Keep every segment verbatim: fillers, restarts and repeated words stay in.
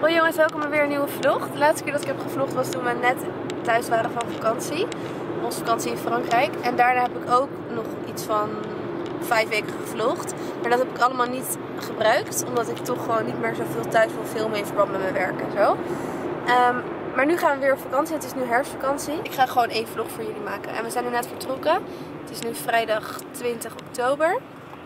Hoi jongens, welkom bij weer een nieuwe vlog. De laatste keer dat ik heb gevlogd was toen we net thuis waren van vakantie. Onze vakantie in Frankrijk. En daarna heb ik ook nog iets van vijf weken gevlogd. Maar dat heb ik allemaal niet gebruikt. Omdat ik toch gewoon niet meer zoveel thuis wil filmen in verband met mijn werk en zo. Um, maar nu gaan we weer op vakantie. Het is nu herfstvakantie. Ik ga gewoon één vlog voor jullie maken. En we zijn nu net vertrokken. Het is nu vrijdag twintig oktober.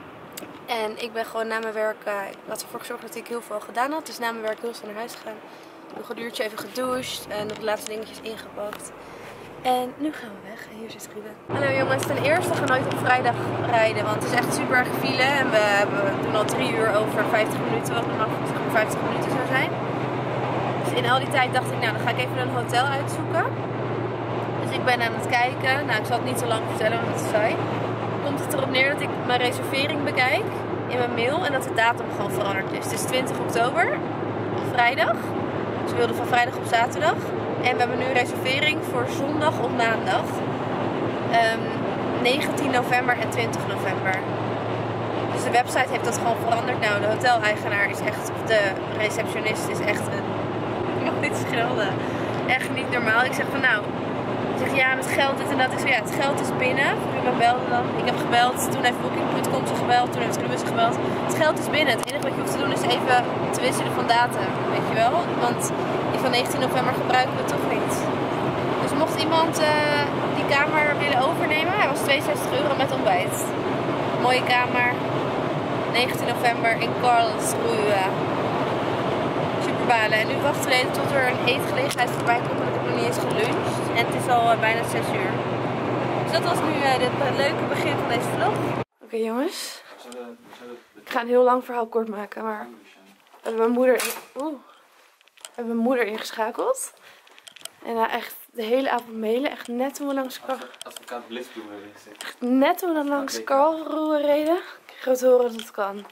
En ik ben gewoon na mijn werk, uh, ik had ervoor gezorgd dat ik heel veel gedaan had. Dus na mijn werk heel snel naar huis gegaan. Nog een uurtje even gedoucht en nog de laatste dingetjes ingepakt. En nu gaan we weg. En hier zit Ruben. Hallo jongens, ten eerste gaan we nooit op vrijdag rijden. Want het is echt super erg file. En we, hebben, we doen al drie uur over vijftig minuten. Wat normaal vijftig minuten zou zijn. Dus in al die tijd dacht ik, nou dan ga ik even een hotel uitzoeken. Dus ik ben aan het kijken. Nou ik zal het niet zo lang vertellen, want het is saai. Komt het erop neer dat ik mijn reservering bekijk in mijn mail en dat de datum gewoon veranderd is. Het is twintig oktober, vrijdag. Ze wilden van vrijdag op zaterdag. En we hebben nu een reservering voor zondag op maandag. Um, negentien november en twintig november. Dus de website heeft dat gewoon veranderd. Nou, de hoteleigenaar is echt, of de receptionist is echt een... Ik mag niet schelden. Echt niet normaal. Ik zeg van nou... Ik zeg ja, met geld dit en dat. Ik zeg ja, het geld is binnen. Ruben belde dan. Ik heb gebeld. Toen heeft booking punt com ze gebeld. Toen heeft Ruben ze gebeld. Het geld is binnen. Het enige wat je hoeft te doen is even te wisselen van datum. Weet je wel? Want die van negentien november gebruiken we toch niet. Dus mocht iemand uh, die kamer willen overnemen. Hij was tweeënzestig euro met ontbijt. Mooie kamer. negentien november in Karlsruhe. Super balen. En nu wachten we tot er een eetgelegenheid voorbij komt. Want ik heb nog niet eens geluncht. En het is al uh, bijna zes uur. Dus dat was nu uh, het leuke begin van deze vlog. Oké okay, jongens. Ik ga een heel lang verhaal kort maken. Maar we hebben mijn moeder, oeh, we hebben mijn moeder ingeschakeld. En uh, echt de hele avond mailen. Echt net toen we langs Karlsruhe advocaat Blitzbloem hebben gezegd. Echt net toen we langs Karlsruhe reden. Ik kreeg te horen dat het kan.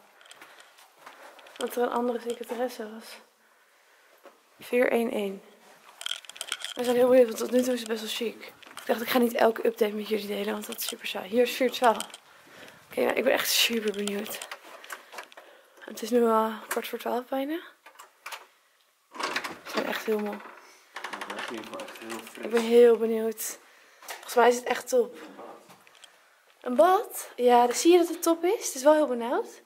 Dat er een andere secretaresse was. vier een een. We zijn heel benieuwd, want tot nu toe is het best wel chic. Ik dacht, ik ga niet elke update met jullie delen, want dat is super saai. Hier is vier twaalf. Oké, okay, nou, ik ben echt super benieuwd. Het is nu al uh, kwart voor twaalf bijna. Ik ben echt heel moe. Ik ben heel benieuwd. Volgens mij is het echt top. Een bad? Ja, dan zie je dat het top is. Het is wel heel benauwd.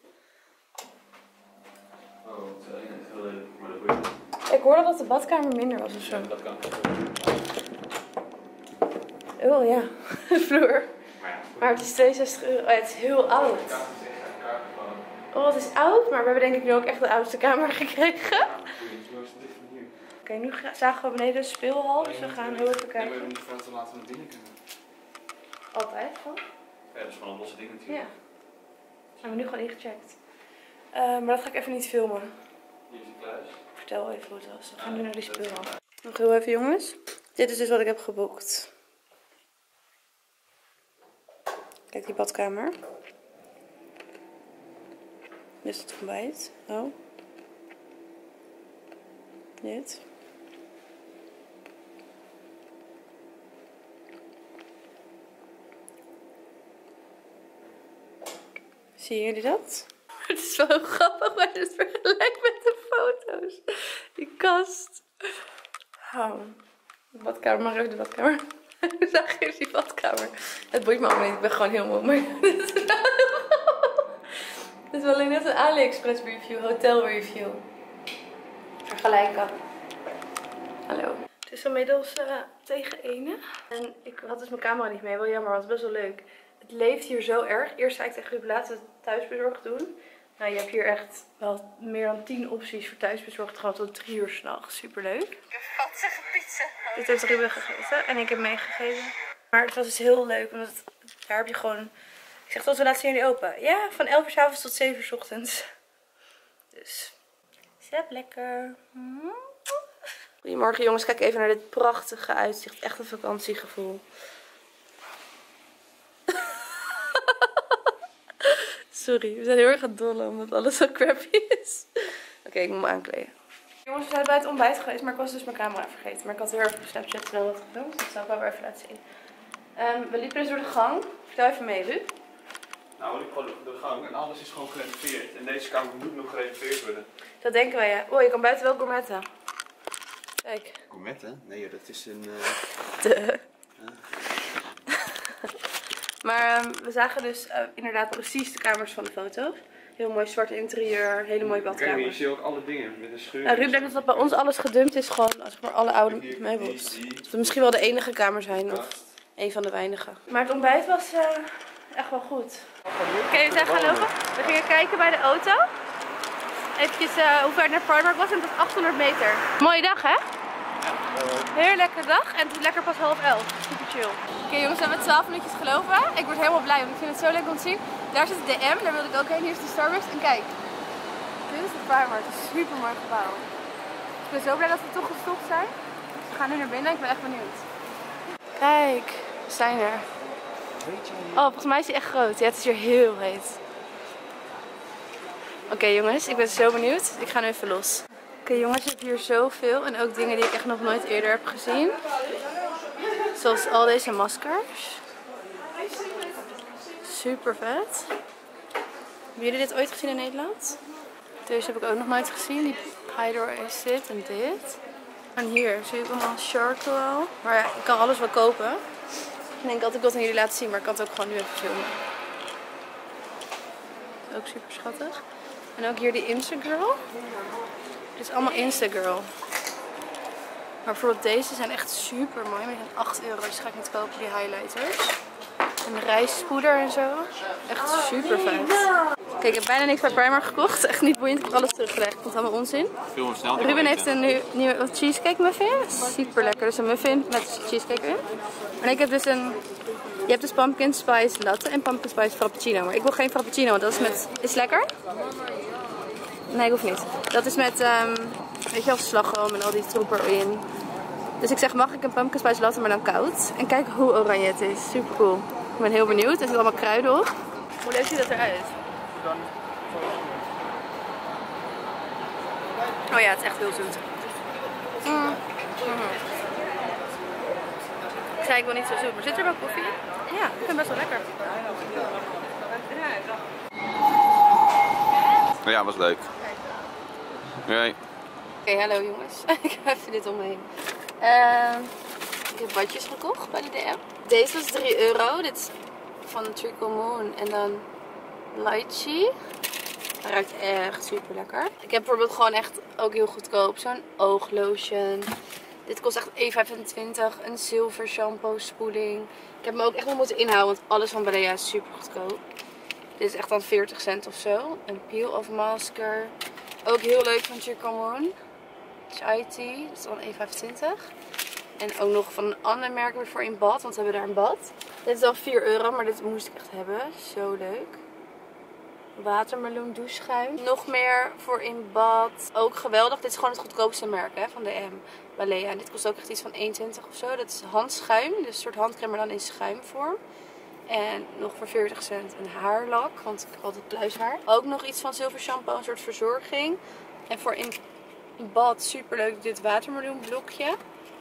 Oh, het is echt heel leuk, maar dat weet ik. Ik hoorde dat de badkamer minder was of zo. Ja, dat kan. Oh ja, de vloer. Maar, ja, maar het is tweeënzestig euro. Oh, ja, het is heel oud. Oh, het is oud, maar we hebben denk ik nu ook echt de oudste kamer gekregen. Oké, okay, nu zagen we beneden de speelhal, dus we gaan heel even kijken. Nee, maar we moeten te laten naar binnen kunnen. Altijd van? Ja, dat is gewoon een losse ding natuurlijk. Ja. We hebben nu gewoon ingecheckt. Uh, maar dat ga ik even niet filmen. Hier is de kluis. Vertel even hoe het was. We gaan nu naar die speelhal. Nog heel even jongens. Dit is dus wat ik heb geboekt. Kijk die badkamer. Dit is het ontbijt. Oh. Dit. Zien jullie dat? Het is wel heel grappig, maar het vergelijkt met de foto's. Die kast. Oh. De badkamer, mag even de badkamer. Hoe zag je die badkamer? Het boeit me allemaal niet, ik ben gewoon heel moe. Maar dit is wel heel grappig. Dit is wel alleen net een AliExpress review, hotel review. Vergelijken. Hallo. Het is inmiddels uh, tegen ene. En ik had dus mijn camera niet mee, wel jammer, want het was best wel leuk. Het leeft hier zo erg. Eerst zei ik tegen Ruben, laten we het thuisbezorgd doen. Nou, je hebt hier echt wel meer dan tien opties voor thuisbezorgd. Gewoon tot drie uur s'nachts. Super leuk. Vatsige pizza. Dit heeft Ruben gegeten en ik heb meegegeven. Maar het was dus heel leuk, want het, daar heb je gewoon... Ik zeg, tot we laten zien jullie open. Ja, van elf uur 's avonds tot zeven uur 's ochtends. Dus, zet lekker. Goedemorgen jongens, kijk even naar dit prachtige uitzicht. Echt een vakantiegevoel. Sorry, we zijn heel erg aan het dollen omdat alles zo crappy is. Oké, okay, ik moet me aankleden. Jongens, we zijn bij het ontbijt geweest, maar ik was dus mijn camera vergeten. Maar ik had heel erg op Snapchat snel wat gefilmd, dus dat zal ik wel weer even laten zien. Um, we liepen dus door de gang. Vertel even mee, Lu. Nou, ik gewoon de gang en alles is gewoon gerenoveerd. En deze kamer moet nog gerenoveerd worden. Dat denken wij, ja. Oh, je kan buiten wel gourmetten. Kijk. Gourmetten? Nee, dat is een... Uh... De. Ja. Maar um, we zagen dus uh, inderdaad precies de kamers van de foto's. Heel mooi zwart interieur, hele mooie badkamer. Kijk, je ziet ook alle dingen met een scheur. Nou, Ruud denkt dat bij ons alles gedumpt is, gewoon zeg maar alle oude Die, meubels. die, die. Dat we misschien wel de enige kamer zijn, of een van de weinige. Maar het ontbijt was uh, echt wel goed. Oké, okay, we zijn gaan lopen. We gingen kijken bij de auto. Eventjes uh, hoe ver het naar Primark was en het was achthonderd meter. Mooie dag, hè? Heel lekkere dag en het is lekker pas half elf. Super chill. Oké okay, jongens, we hebben twaalf minuutjes gelopen. Ik word helemaal blij, want ik vind het zo leuk om te zien. Daar zit de M, daar wilde ik ook heen. Hier is de Starbucks en kijk. Dit is de Primark, het is een super mooi gebouw. Ik ben zo blij dat we toch gestopt zijn. Dus we gaan nu naar binnen, ik ben echt benieuwd. Kijk, we zijn er. Oh, volgens mij is hij echt groot. Ja, het is hier heel heet. Oké okay, jongens, ik ben zo benieuwd. Ik ga nu even los. Oké okay, jongens, ik heb hier zoveel en ook dingen die ik echt nog nooit eerder heb gezien. Zoals al deze maskers. Super vet. Hebben jullie dit ooit gezien in Nederland? Deze heb ik ook nog nooit gezien. Die Hydro Acid en dit. En hier zie ik allemaal charcoal. Maar ja, ik kan alles wel kopen. Ik denk altijd ik wil het aan jullie laten zien, maar ik kan het ook gewoon nu even filmen. Ook super schattig. En ook hier die Instagirl. Dit is allemaal Instagirl. Maar bijvoorbeeld deze zijn echt super mooi. Maar die zijn acht euro, dus ga ik niet kopen, die highlighters. En rijstpoeder en zo. Echt super vet. Kijk, ik heb bijna niks bij Primark gekocht. Echt niet boeiend, ik heb alles teruggelegd. Ik vond het allemaal onzin. Ruben heeft een nu, nieuwe cheesecake muffin. Super lekker. Dus een muffin met cheesecake in. En ik heb dus een... Je hebt dus pumpkin spice latte en pumpkin spice frappuccino. Maar ik wil geen frappuccino, want dat is met... Is het lekker? Nee, ik hoef niet. Dat is met, um, weet je wel, slagroom en al die troep erin. Dus ik zeg, mag ik een pumpkin spice latte, maar dan koud? En kijk hoe oranje het is. Super cool. Ik ben heel benieuwd. Er zitten allemaal kruiden op. Hoe leuk ziet dat eruit? Oh ja, het is echt heel zoet. Mm. Mm. Ik zei, ik wil niet zo zoet, maar zit er wel koffie in? Ja, ik vind het best wel lekker. Ja, was leuk. Oké. Oké, okay, hallo jongens. Ik heb even dit omheen. Uh, ik heb badjes gekocht bij de D M. Deze was drie euro. Dit is van Trickle Moon en dan lychee. Het ruikt echt super lekker. Ik heb bijvoorbeeld gewoon echt ook heel goedkoop zo'n ooglotion. Dit kost echt één vijfentwintig. Een zilver shampoo spoeling. Ik heb me ook echt wel moeten inhouden, want alles van Balea is super goedkoop. Dit is echt dan veertig cent of zo. Een peel-off masker. Ook heel leuk van Trickle Moon. Chai tea. Dat is dan één vijfentwintig. En ook nog van een ander merk weer voor in bad, want we hebben daar een bad. Dit is dan vier euro, maar dit moest ik echt hebben. Zo leuk. Watermeloen doucheschuim. Nog meer voor in bad. Ook geweldig. Dit is gewoon het goedkoopste merk hè, van de M. Balea. En dit kost ook echt iets van één twintig of zo. Dat is handschuim. Dus een soort handcrème maar dan in schuimvorm. En nog voor veertig cent een haarlak. Want ik heb altijd pluishaar. Ook nog iets van zilver shampoo. Een soort verzorging. En voor in bad super leuk dit watermeloen blokje.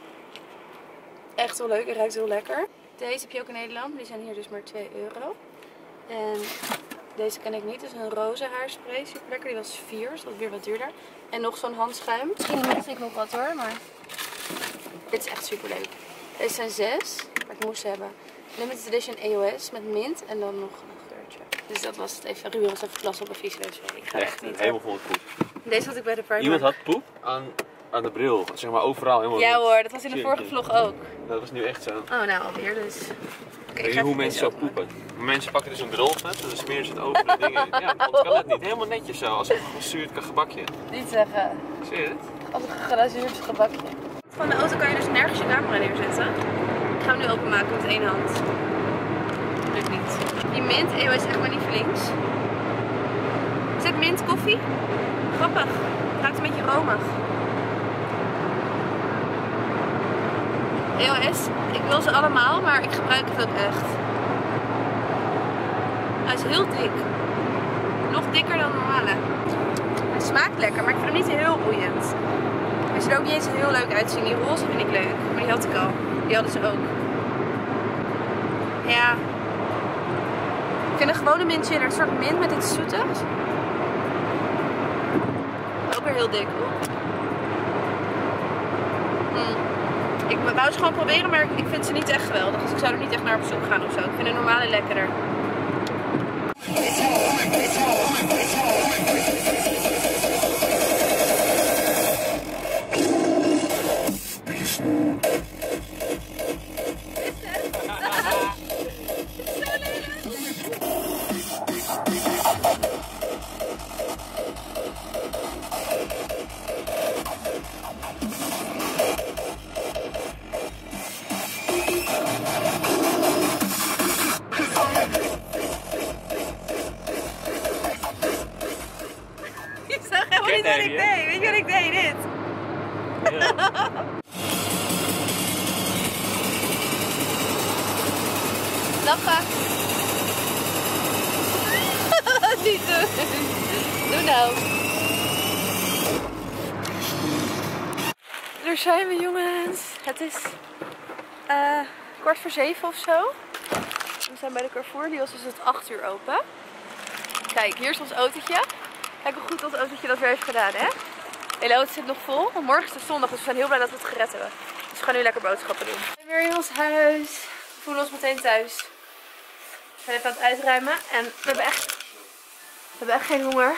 Echt wel leuk. Het ruikt heel lekker. Deze heb je ook in Nederland. Die zijn hier dus maar twee euro. En deze ken ik niet. Het is een roze haarspray. Super lekker. Die was vier. Dus dat is weer wat duurder. En nog zo'n handschuim. Misschien mis ik nog wat hoor. Maar dit is echt super leuk. Deze zijn zes. Maar ik moest ze hebben. Limited Edition E O S met mint. En dan nog een geurtje. Dus dat was het even. Ruben was even klas op een viesneus. Ik ga echt, echt niet. Helemaal vol poep. Deze had ik bij de Primark. Iemand had poep aan, aan de bril. Zeg maar overal helemaal. Ja hoor. Dat was in de vorige vlog ook. Dat was nu echt zo. Oh nou alweer dus. Okay, Weet je hoe mensen zo poepen? Mensen pakken dus een drolvet en dan smeren ze het over de dingen. Ja, dat kan het niet. Helemaal netjes zo, als een gezuurd gebakje. Niet zeggen. Zie je het? Als een geglazuurd gebakje. Van de auto kan je dus nergens je camera neerzetten. Ik ga hem nu openmaken met één hand. Lukt niet. Die mint E O S is echt mijn lievelings. Is het mint koffie? Grappig. Het ruikt een beetje romig. E O S, ik wil ze allemaal, maar ik gebruik het ook echt. Hij is heel dik. Nog dikker dan normale. Het smaakt lekker, maar ik vind hem niet heel boeiend. Hij ziet er ook niet eens heel leuk uitzien. Die roze vind ik leuk, maar die had ik al. Die hadden ze ook. Ja. Ik vind een gewone mint chiller, een soort mint met iets zoetigs. Ook weer heel dik. Mm. Ik wou ze gewoon proberen, maar ik vind ze niet echt geweldig. Dus ik zou er niet echt naar op zoek gaan of zo. Ik vind een normale lekkerder. Weet je wat ik deed? Weet je wat ik deed? Dit. Ja. Lachen. Niet doen. Doe nou. Daar zijn we, jongens. Het is uh, kwart voor zeven of zo. We zijn bij de Carrefour. Die was dus het acht uur open. Kijk, hier is ons autootje. Kijk hoe goed ons autootje dat weer heeft gedaan, hè? De hele auto zit nog vol, want morgen is het zondag, dus we zijn heel blij dat we het gered hebben. Dus we gaan nu lekker boodschappen doen. We zijn weer in ons huis. We voelen ons meteen thuis. We zijn even aan het uitruimen en we hebben echt, we hebben echt geen honger.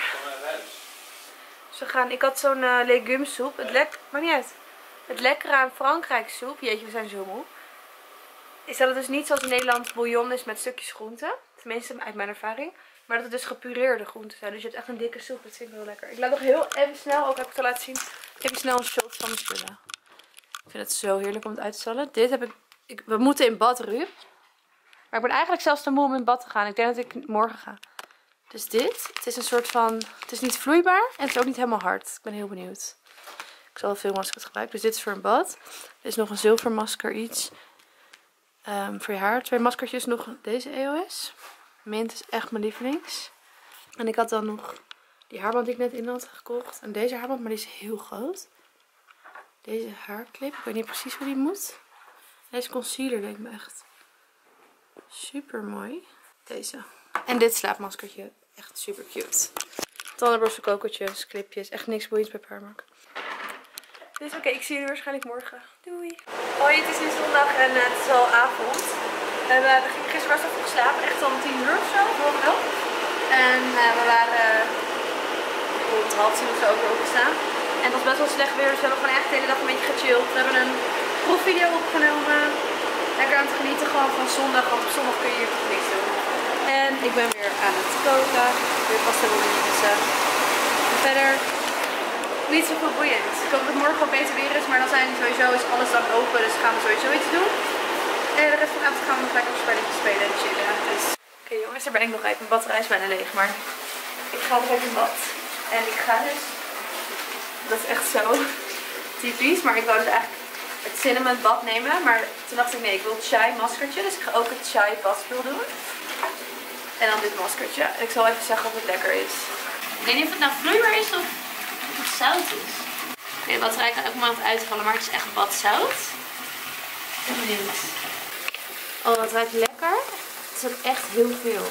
Dus we gaan, ik had zo'n uh, legumesoep. Het lek, maar niet uit. Het lekkere aan Frankrijk soep, jeetje we zijn zo moe. Is dat het dus niet zoals in Nederland bouillon is met stukjes groenten. Tenminste uit mijn ervaring. Maar dat het dus gepureerde groenten zijn. Dus je hebt echt een dikke soep. Dat vind ik heel lekker. Ik laat nog heel even snel, ook heb ik het al laten zien. Ik heb hier snel een shot van mijn spullen. Ik vind het zo heerlijk om het uit te stallen. Dit heb ik, ik... We moeten in bad, Ruud. Maar ik ben eigenlijk zelfs te moe om in bad te gaan. Ik denk dat ik morgen ga. Dus dit. Het is een soort van... Het is niet vloeibaar. En het is ook niet helemaal hard. Ik ben heel benieuwd. Ik zal wel filmen als ik het gebruik. Dus dit is voor een bad. Er is nog een zilvermasker iets. Um, voor je haar. Twee maskertjes. Nog deze E O S. Mint is echt mijn lievelings. En ik had dan nog die haarband die ik net in had gekocht. En deze haarband, maar die is heel groot. Deze haarclip. Ik weet niet precies hoe die moet. Deze concealer lijkt me echt super mooi. Deze. En dit slaapmaskertje. Echt super cute. Tandenborstel, kokertjes, clipjes. Echt niks boeiends bij Primark. Dus oké, okay, ik zie jullie waarschijnlijk morgen. Doei! Hoi, het is nu zondag en uh, het is al avond. Uh, we gingen gisteren best wel vroeg slapen, echt al om tien uur of zo, vorige wel. En uh, we waren uh, rond half tien of zo ook weer opgestaan. En het was best wel slecht weer, dus we hebben gewoon echt de hele dag een beetje gechilled. We hebben een proefvideo opgenomen. Lekker aan het genieten gewoon van zondag, want op zondag kun je hier toch niks doen. En ik ben weer aan het koken. Weer pasta bolognese. En verder niet zoveel boeiend. Ik hoop dat het morgen wel beter weer is, maar dan zijn sowieso is alles dan open, dus gaan we sowieso iets doen. En de rest van de avond gaan we nog lekker op spelletjes spelen en chillen. Dus... Oké okay, jongens, daar ben ik nog uit. Mijn batterij is bijna leeg, maar ik ga direct in bad. En ik ga dus, dat is echt zo typisch, maar ik wou dus eigenlijk het cinnamon bad nemen. Maar toen dacht ik nee, ik wil het chai maskertje, dus ik ga ook het chai badspul doen. En dan dit maskertje. En ik zal even zeggen of het lekker is. Ik weet niet of het nou vloeibaar is of of het zout is. Oké, okay, de batterij kan ook maar aan het uitvallen, maar het is echt badzout. Ik ben benieuwd. Oh, het ruikt lekker. Het is ook echt heel veel.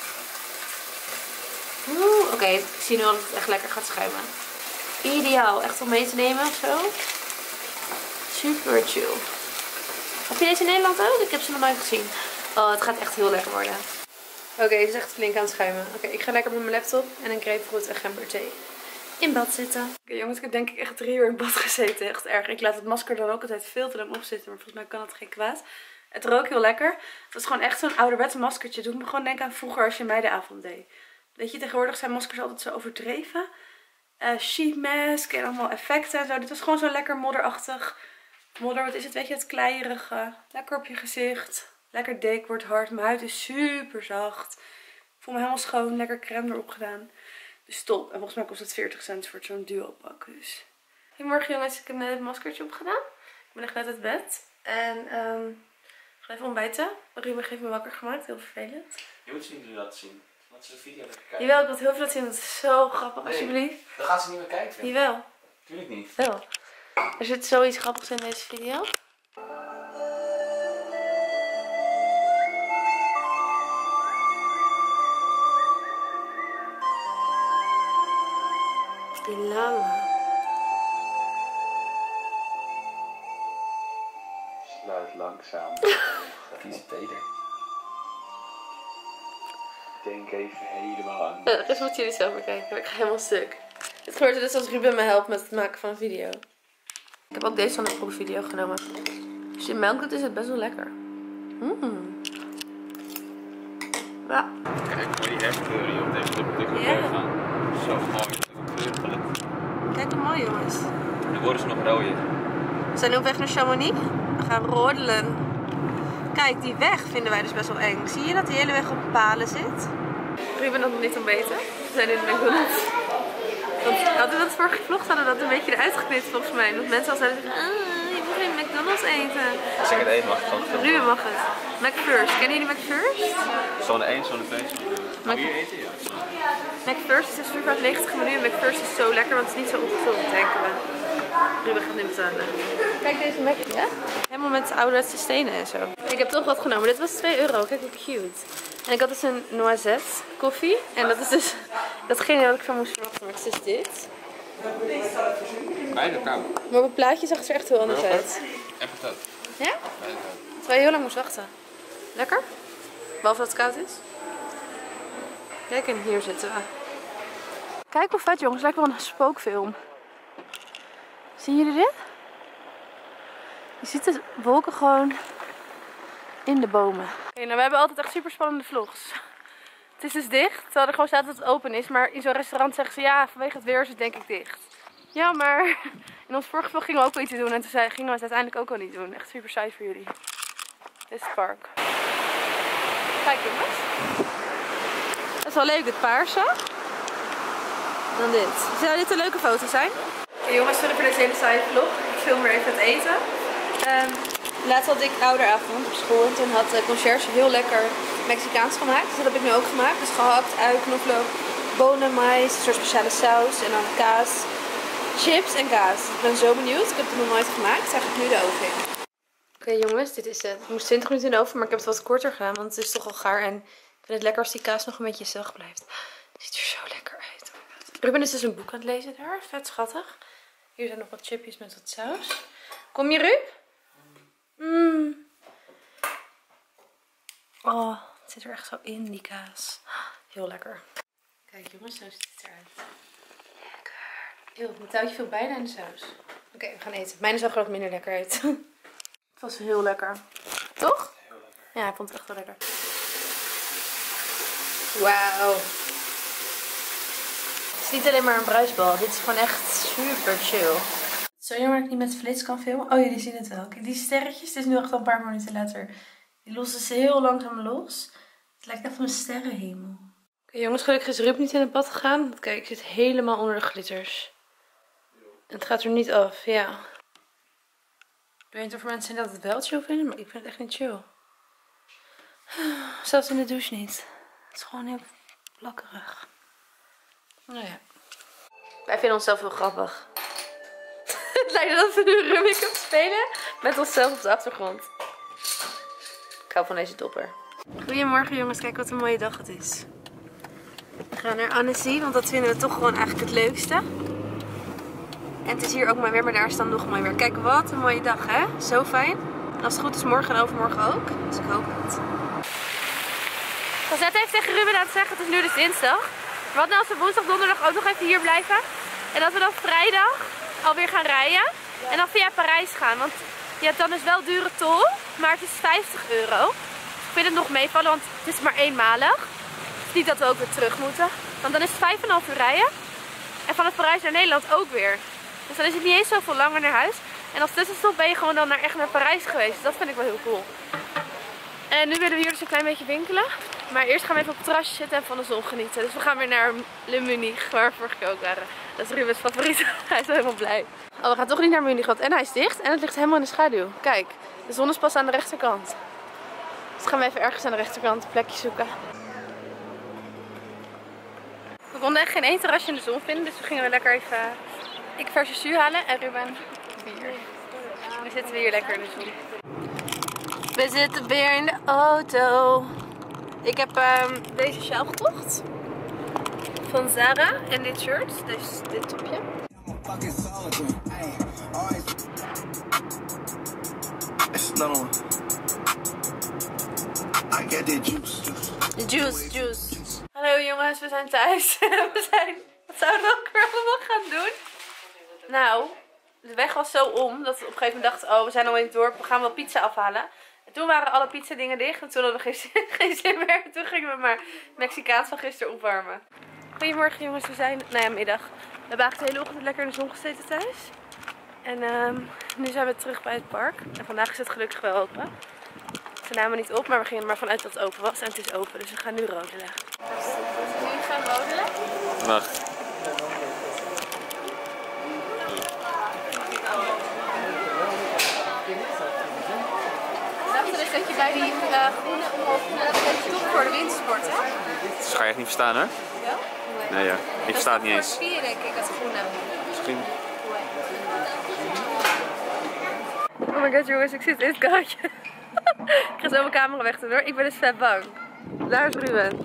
Oeh, oké. Okay, ik zie nu al dat het echt lekker gaat schuimen. Ideaal. Echt om mee te nemen of zo. Super chill. Heb je deze in Nederland ook? Ik heb ze nog nooit gezien. Oh, het gaat echt heel lekker worden. Oké, okay, het is echt flink aan het schuimen. Oké, okay, ik ga lekker met mijn laptop en een grapefruit en gemberthee in bad zitten. Oké okay, jongens, ik heb denk ik echt drie uur in bad gezeten. Echt erg. Ik laat het masker dan ook altijd veel te lang opzitten. Maar volgens mij kan het geen kwaad. Het rook heel lekker. Het was gewoon echt zo'n ouderwetse maskertje. Doet me gewoon denken aan vroeger als je meidenavond deed. Weet je, tegenwoordig zijn maskers altijd zo overdreven. Uh, sheet mask en allemaal effecten en zo. Dit was gewoon zo lekker modderachtig. Modder, wat is het? Weet je, het kleierige. Lekker op je gezicht. Lekker dik, wordt hard. Mijn huid is super zacht. Ik voel me helemaal schoon. Lekker crème erop gedaan. Dus top. En volgens mij kost het veertig cent voor zo'n duo pak. Dus. Goedemorgen jongens, ik heb net het maskertje opgedaan. Ik ben echt net uit bed. En um, ik ga even ontbijten. Ruben heeft me wakker gemaakt, heel vervelend. Je moet ze niet laten zien. Laat ze de video lekker kijken. Jawel, ik wil het heel veel laten zien, want het is zo grappig, nee, alsjeblieft. Dan gaat ze niet meer kijken. Jawel. Tuurlijk niet. Wel. Er zit zoiets grappigs in deze video. Die lange. Sluit langzaam. Kies Peter. Denk even helemaal aan. Ja, dat moeten jullie zelf bekijken. Ik ga helemaal stuk. Het gebeurt dus als Ruben me helpt met het maken van een video. Ik heb ook deze van de proefvideo genomen. Als je melk doet is het best wel lekker. Mm. Ja. Kijk, maar die herfstkleuren hier op deze dubbele Ja. gaan. Zo mooi. Een kleurpalet. Kijk hoe mooi jongens. Dan worden ze nog rooier. We zijn nu op weg naar Chamonix. We gaan roddelen. Kijk, die weg vinden wij dus best wel eng. Zie je dat die hele weg op palen zit? Ruben had nog niet ontbeten. We zijn in de McDonald's. Want hadden we dat vorige vlog hadden we dat een beetje eruit geknipt volgens mij. Want mensen al zeiden zeggen, ah, je moet geen McDonald's eten. Als ik het eet mag ik gewoon filmen. Ruben mag het. McFirst. Kennen jullie McFirst? Zone één, zone twee, zone drie. Mac- Hier eten, ja. McFirst is vierhonderdnegentig menu en McFirst is zo lekker, want het is niet zo ongezond, denken we. Ruben gaat nu betalen. Kijk deze Mac, ja? Helemaal met ouderwetse stenen en zo. Ik heb toch wat genomen. Dit was twee euro. Kijk hoe cute. En ik had dus een noisette koffie. En dat is dus datgene wat ik van moest verwachten. Maar het is dus dit. Beide koud. Maar op het plaatje zag het er echt heel anders uit. Even dat. Ja? Beide koud. Terwijl je heel lang moest wachten. Lekker? Behalve dat het koud is. Kijk, en hier zitten we. Kijk hoe vet jongens, lijkt wel een spookfilm. Zien jullie dit? Je ziet de wolken gewoon in de bomen. Oké, nou we hebben altijd echt super spannende vlogs. Het is dus dicht, terwijl er gewoon staat dat het open is. Maar in zo'n restaurant zeggen ze ja, vanwege het weer is het denk ik dicht. Ja, maar in ons vorige vlog gingen we ook wel iets doen en toen zei, gingen we het uiteindelijk ook wel niet doen. Echt super saai voor jullie. Dit is het park. Kijk jongens. Dat is wel leuk, het paarse. Dan dit. Zou dit een leuke foto zijn? Okay, jongens, sorry voor deze hele saaie vlog. Ik film weer even het eten. Um, laatst had ik ouderavond op school en toen had de conciërge heel lekker Mexicaans gemaakt. Dus dat heb ik nu ook gemaakt. Dus gehakt, ui, knoflook, bonen, mais, een soort speciale saus en dan kaas, chips en kaas. Ik ben zo benieuwd. Ik heb het nog nooit gemaakt. Dus eigenlijk nu de oven in. Oké okay, jongens, dit is het. Het moest twintig minuten in de oven, maar ik heb het wat korter gedaan, want het is toch al gaar. En ik vind het lekker als die kaas nog een beetje zacht blijft. Het ziet er zo lekker uit. Ruben is dus een boek aan het lezen daar. Vet schattig. Hier zijn nog wat chipjes met wat saus. Kom je, Ruben? Mm. Oh, het zit er echt zo in, die kaas. Heel lekker. Kijk jongens, zo ziet het eruit. Lekker. Heel, het touwtje viel bijna in de saus. Oké, okay, we gaan eten. Mijn zag er wat minder lekker uit. Het was heel lekker. Toch? Heel lekker. Ja, ik vond het echt wel lekker. Wauw. Het is niet alleen maar een bruisbal. Dit is gewoon echt super chill. Zo jammer dat ik niet met flits kan filmen. Oh, jullie zien het wel. Kijk, die sterretjes. Het is nu echt al een paar minuten later. Die lossen ze heel langzaam los. Het lijkt echt op een sterrenhemel. Oké, jongens, gelukkig is Ruben niet in het bad gegaan. Want kijk, ik zit helemaal onder de glitters. En het gaat er niet af, ja. Ik weet niet of er mensen zijn dat het wel chill vinden, maar ik vind het echt niet chill. Zelfs in de douche niet. Het is gewoon heel plakkerig. Nou ja. Wij vinden onszelf heel grappig. Het lijkt alsof we nu Rubik Cup spelen met onszelf op de achtergrond. Ik hou van deze dopper. Goedemorgen jongens, kijk wat een mooie dag het is. We gaan naar Annecy, want dat vinden we toch gewoon eigenlijk het leukste. En het is hier ook mooi weer, maar daar is dan nog mooi weer. Kijk wat een mooie dag hè, zo fijn. En als het goed is morgen en overmorgen ook, dus ik hoop het. Ik was net even tegen Ruben aan het zeggen, het is nu dus dinsdag. Wat nou als we woensdag, donderdag ook nog even hier blijven. En dat we dan vrijdag alweer gaan rijden. En dan via Parijs gaan. Want je hebt dan dus wel dure tol. Maar het is vijftig euro. Ik vind het nog meevallen, want het is maar eenmalig. Het is niet dat we ook weer terug moeten. Want dan is het vijf en een half uur rijden. En vanaf Parijs naar Nederland ook weer. Dus dan is het niet eens zoveel langer naar huis. En als tussenstop ben je gewoon dan naar, echt naar Parijs geweest. Dat vind ik wel heel cool. En nu willen we hier dus een klein beetje winkelen. Maar eerst gaan we even op het terrasje zitten en van de zon genieten. Dus we gaan weer naar Le Munich, waar we vorige keer ook waren. Dat is Rubens favoriet. Hij is wel helemaal blij. Oh, we gaan toch niet naar Munich, want en hij is dicht en het ligt helemaal in de schaduw. Kijk, de zon is pas aan de rechterkant. Dus gaan we even ergens aan de rechterkant een plekje zoeken. We konden echt geen één terrasje in de zon vinden, dus we gingen we lekker even ik versus jus halen en Ruben bier. Nu zitten we hier lekker in de zon. We zitten weer in de auto. Ik heb um, deze sjaal gekocht. van Zara. En dit shirt, dus dit topje. De juice, juice. Hallo jongens, we zijn thuis. We zijn, wat zouden we ook weer allemaal gaan doen? Nou, de weg was zo om dat we op een gegeven moment dachten, oh we zijn al in het dorp, we gaan wel pizza afhalen. En toen waren alle pizza dingen dicht en toen hadden we geen, geen zin meer. En toen gingen we maar Mexicaans van gisteren opwarmen. Goedemorgen jongens, we zijn, nou ja middag. We hebben eigenlijk de hele ochtend lekker in de zon gezeten thuis. En um, nu zijn we terug bij het park. En vandaag is het gelukkig wel open. Ze namen niet op, maar we gingen er maar vanuit dat het open was. En het is open, dus we gaan nu rodelen. Nu gaan we rodelen. Wacht. Ik dacht dus dat je bij die uh, groene omhoog dat toch voor de wintersport, hè? Dat ga je echt niet verstaan hoor. Ja? Nee ja, ik versta het niet eens. Dat is voor het vier denk ik, het groene. Misschien. Oh my god jongens, ik zit in het koudje. Ik ga zo mijn camera weg doen hoor, ik ben dus vet bang. Daar is Ruben.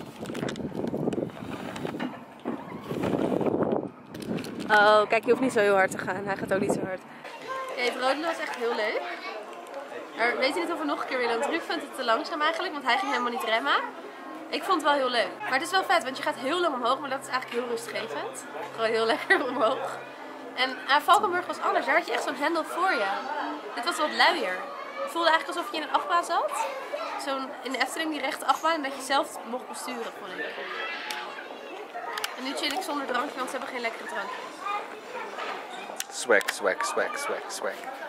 Oh, kijk, je hoeft niet zo heel hard te gaan. Hij gaat ook niet zo hard. Ja, het rodelen was echt heel leuk. Maar weet je niet of we nog een keer willen? Want Ruud vindt het te langzaam eigenlijk, want hij ging helemaal niet remmen. Ik vond het wel heel leuk. Maar het is wel vet, want je gaat heel lang omhoog, maar dat is eigenlijk heel rustgevend. Gewoon heel lekker omhoog. En aan Valkenburg was anders, daar had je echt zo'n hendel voor je. Dit was wat luier. Het voelde eigenlijk alsof je in een achtbaan zat. Zo'n in de Efteling die rechte achtbaan en dat je zelf mocht besturen, vond ik. En nu chill ik zonder drankje, want ze hebben geen lekkere drankjes. Swag, swag, swag, swag, swag.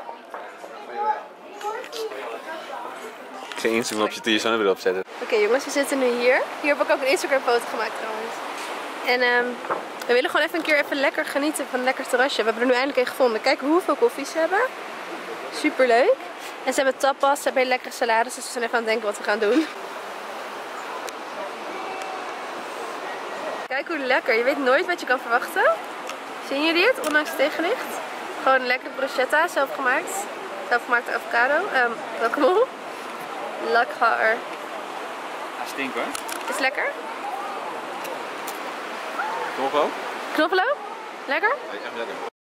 Geen Instagram op je telefoon erop zetten. Oké okay, jongens, we zitten nu hier. Hier heb ik ook een Instagram foto gemaakt trouwens. En um, we willen gewoon even een keer even lekker genieten van een lekker terrasje. We hebben er nu eindelijk een gevonden. Kijk hoeveel koffies ze hebben. Super leuk. En ze hebben tapas, ze hebben hele lekkere salades. Dus we zijn even aan het denken wat we gaan doen. Kijk hoe lekker. Je weet nooit wat je kan verwachten. Zien jullie het? Ondanks het tegenlicht. Gewoon een lekkere bruschetta, zelf gemaakt. Zelfgemaakte avocado. Um, welkom. Lekker. Hij stinkt hoor. Is het lekker? Knoflook? Knoflook? Lekker? Ja, echt lekker.